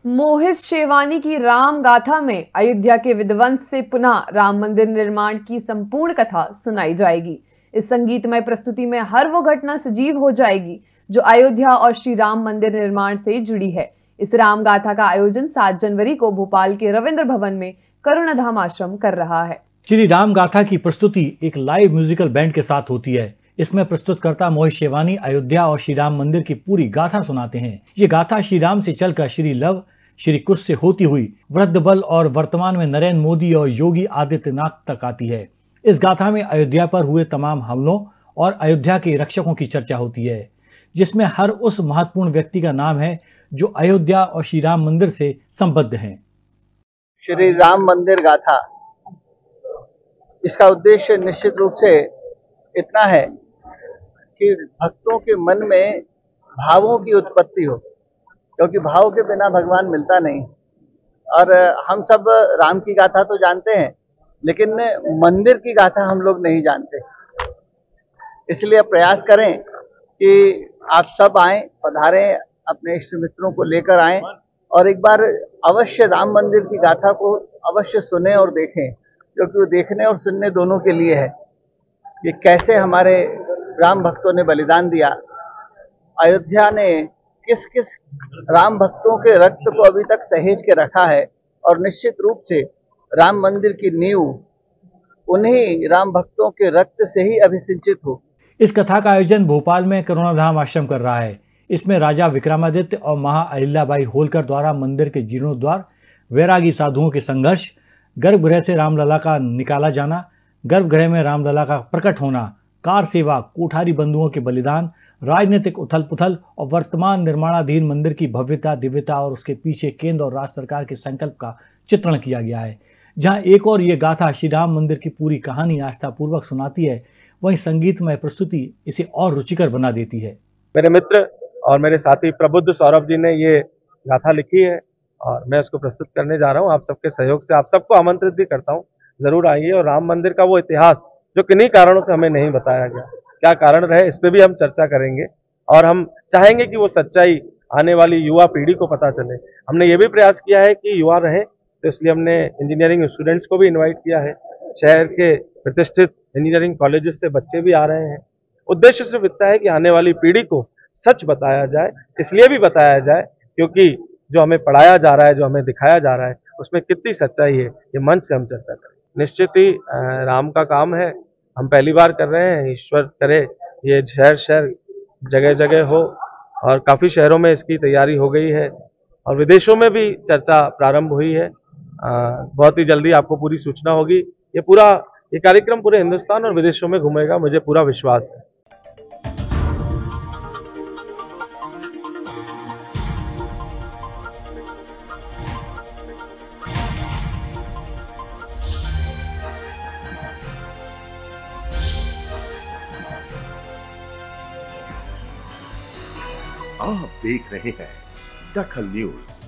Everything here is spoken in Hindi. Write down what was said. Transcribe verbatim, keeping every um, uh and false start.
मोहित शेवानी की राम गाथा में अयोध्या के विध्वंस से पुनः राम मंदिर निर्माण की संपूर्ण कथा सुनाई जाएगी। इस संगीतमय प्रस्तुति में हर वो घटना सजीव हो जाएगी जो अयोध्या और श्री राम मंदिर निर्माण से जुड़ी है। इस राम गाथा का आयोजन सात जनवरी को भोपाल के रविंद्र भवन में करुणाधाम आश्रम कर रहा है। श्री राम गाथा की प्रस्तुति एक लाइव म्यूजिकल बैंड के साथ होती है। इसमें प्रस्तुतकर्ता मोहित शेवानी अयोध्या और श्री राम मंदिर की पूरी गाथा सुनाते हैं। ये गाथा श्री राम से चलकर श्री लव श्री कुश से होती हुई वृद्ध बल और वर्तमान में नरेंद्र मोदी और योगी आदित्यनाथ तक आती है। इस गाथा में अयोध्या पर हुए तमाम हमलों और अयोध्या के रक्षकों की चर्चा होती है, जिसमें हर उस महत्वपूर्ण व्यक्ति का नाम है जो अयोध्या और श्री राम मंदिर से संबद्ध हैं। श्री राम मंदिर गाथा, इसका उद्देश्य निश्चित रूप से इतना है कि भक्तों के मन में भावों की उत्पत्ति हो, क्योंकि भाव के बिना भगवान मिलता नहीं। और हम सब राम की गाथा तो जानते हैं, लेकिन मंदिर की गाथा हम लोग नहीं जानते। इसलिए प्रयास करें कि आप सब आएं, पधारें, अपने इष्ट मित्रों को लेकर आएं और एक बार अवश्य राम मंदिर की गाथा को अवश्य सुने और देखें, क्योंकि वो देखने और सुनने दोनों के लिए है कि कैसे हमारे राम भक्तों ने बलिदान दिया। अयोध्या ने किस किस राम भक्तों के रक्त को अभी तक सहेज के रखा है, और निश्चित रूप से राम मंदिर की नींव उन्हीं राम भक्तों के रक्त से ही अभिसिंचित हो। इस कथा का आयोजन भोपाल में करुणाधाम आश्रम कर रहा है। इसमें राजा विक्रमादित्य और महा अहिल्याबाई होलकर द्वारा मंदिर के जीर्णोद्वार, वैरागी साधुओं के संघर्ष, गर्भगृह से रामलला का निकाला जाना, गर्भगृह में रामलला का प्रकट होना, कार सेवा, कोठारी बंधुओं के बलिदान, राजनीतिक उथल पुथल और वर्तमान निर्माणाधीन मंदिर की भव्यता, दिव्यता और उसके पीछे केंद्र और राज्य सरकार के संकल्प का चित्रण किया गया है। जहां एक और ये गाथा श्री राम मंदिर की पूरी कहानी आस्थापूर्वक सुनाती है, वहीं संगीतमय प्रस्तुति इसे और रुचिकर बना देती है। मेरे मित्र और मेरे साथी प्रबुद्ध सौरभ जी ने ये गाथा लिखी है और मैं उसको प्रस्तुत करने जा रहा हूँ। आप सबके सहयोग से आप सबको आमंत्रित भी करता हूँ, जरूर आइए। और राम मंदिर का वो इतिहास जो किन्हीं कारणों से हमें नहीं बताया गया, क्या कारण रहे, इस पे भी हम चर्चा करेंगे और हम चाहेंगे कि वो सच्चाई आने वाली युवा पीढ़ी को पता चले। हमने ये भी प्रयास किया है कि युवा रहे, तो इसलिए हमने इंजीनियरिंग स्टूडेंट्स को भी इनवाइट किया है। शहर के प्रतिष्ठित इंजीनियरिंग कॉलेजेस से बच्चे भी आ रहे हैं। उद्देश्य सिर्फ इतना है कि आने वाली पीढ़ी को सच बताया जाए। इसलिए भी बताया जाए क्योंकि जो हमें पढ़ाया जा रहा है, जो हमें दिखाया जा रहा है, उसमें कितनी सच्चाई है, ये मंच से हम चर्चा करें। निश्चित ही राम का काम है, हम पहली बार कर रहे हैं। ईश्वर करे ये शहर शहर जगह जगह हो, और काफ़ी शहरों में इसकी तैयारी हो गई है और विदेशों में भी चर्चा प्रारंभ हुई है। आ, बहुत ही जल्दी आपको पूरी सूचना होगी। ये पूरा ये कार्यक्रम पूरे हिंदुस्तान और विदेशों में घूमेगा, मुझे पूरा विश्वास है। आप देख रहे हैं दखल न्यूज।